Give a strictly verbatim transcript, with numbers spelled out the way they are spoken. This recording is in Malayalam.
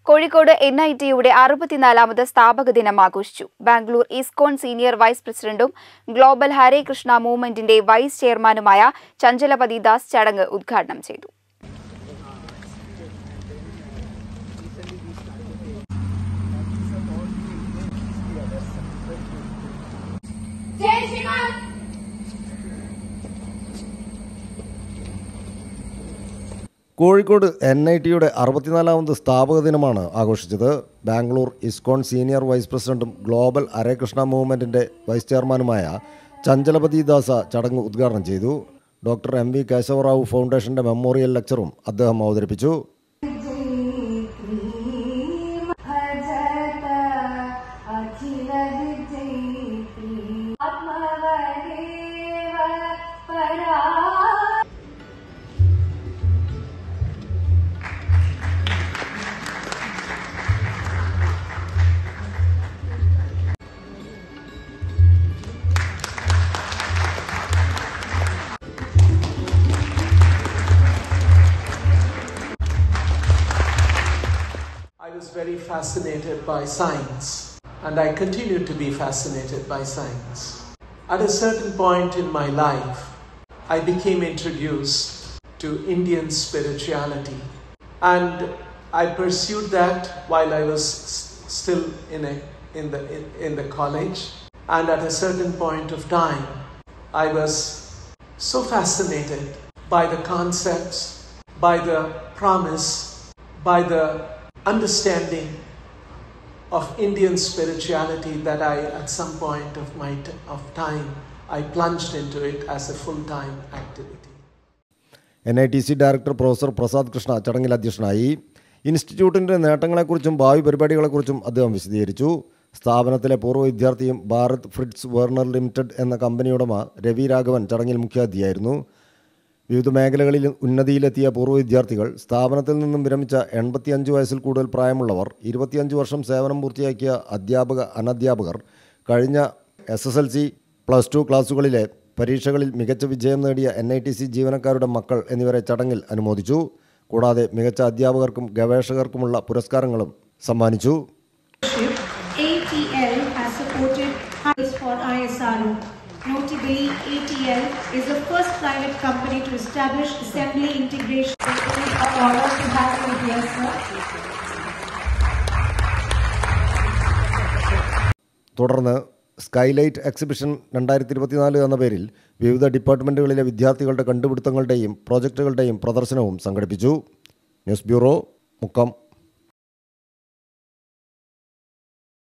കോഴിക്കോട് എൻ ഐ ടിയുടെ അറുപത്തിനാലാമത് സ്ഥാപക ദിനം ആഘോഷിച്ചു. ബാംഗ്ലൂർ ഇസ്കോൺ സീനിയർ വൈസ് പ്രസിഡന്റും ഗ്ലോബൽ ഹരേ കൃഷ്ണ മൂവ്മെന്റിന്റെ വൈസ് ചെയർമാനുമായ ചഞ്ചലപതി ദാസ് ചടങ്ങ് ഉദ്ഘാടനം ചെയ്തു. കോഴിക്കോട് എൻ ഐ ടിയുടെ അറുപത്തിനാലാമത് സ്ഥാപക ദിനമാണ് ആഘോഷിച്ചത്. ബാംഗ്ലൂർ ഇസ്കോൺ സീനിയർ വൈസ് പ്രസിഡന്റും ഗ്ലോബൽ ഹരേ കൃഷ്ണ മൂവ്മെന്റിന്റെ വൈസ് ചെയർമാനുമായ ചഞ്ചലപതി ദാസ ചടങ്ങ് ഉദ്ഘാടനം ചെയ്തു. ഡോക്ടർ എം വി കേശവറാവു ഫൗണ്ടേഷന്റെ മെമ്മോറിയൽ ലെക്ചറും അദ്ദേഹം അവതരിപ്പിച്ചു. I was very fascinated by science, and I continue to be fascinated by science. At a certain point in my life, I became introduced to Indian spirituality, and I pursued that while I was still in a in the in, in the college. And at a certain point of time, I was so fascinated by the concepts, by the promise, by the understanding of Indian spirituality that I, at some point of my t- of time, I plunged into it as a full-time activity. N I T C director professor Prasad Krishna ചടങ്ങിൽ അധ്യക്ഷനായി. ഇൻസ്റ്റിറ്റ്യൂട്ടിൻ്റെ നേട്ടങ്ങളെക്കുറിച്ചും ഭാവി പരിപാടികളെക്കുറിച്ചും അദ്ദേഹം വിശദീകരിച്ചു. സ്ഥാപനത്തിലെ പൂർവ്വ വിദ്യാർത്ഥിയും ഭാരത് ഫ്രിറ്റ്സ് വെർണർ ലിമിറ്റഡ് എന്ന കമ്പനിയുടമ രവി രാഘവൻ ചടങ്ങിൽ മുഖ്യാതിഥിയായിരുന്നു. വിവിധ മേഖലകളിൽ ഉന്നതിയിലെത്തിയ പൂർവ്വ വിദ്യാർത്ഥികൾ, സ്ഥാപനത്തിൽ നിന്നും വിരമിച്ച എൺപത്തിയഞ്ച് വയസ്സിൽ കൂടുതൽ പ്രായമുള്ളവർ, ഇരുപത്തിയഞ്ച് വർഷം സേവനം പൂർത്തിയാക്കിയ അധ്യാപക അനധ്യാപകർ, കഴിഞ്ഞ S S L C plus two ക്ലാസുകളിലെ പരീക്ഷകളിൽ മികച്ച വിജയം നേടിയ എൻ ഐ ടി സി ജീവനക്കാരുടെ മക്കൾ എന്നിവരെ ചടങ്ങിൽ അനുമോദിച്ചു. കൂടാതെ മികച്ച അധ്യാപകർക്കും ഗവേഷകർക്കുമുള്ള പുരസ്കാരങ്ങളും സമ്മാനിച്ചു. Notably, A T L is the first private company to establish assembly integration. തുടർന്ന് സ്കൈലൈറ്റ് എക്സിബിഷൻ രണ്ടായിരത്തി ഇരുപത്തിനാല് എന്ന പേരിൽ വിവിധ ഡിപ്പാർട്ട്മെൻറ്റുകളിലെ വിദ്യാർത്ഥികളുടെ കണ്ടുപിടുത്തങ്ങളുടെയും പ്രോജക്റ്റുകളുടെയും പ്രദർശനവും സംഘടിപ്പിച്ചു. News bureau, Mukkam.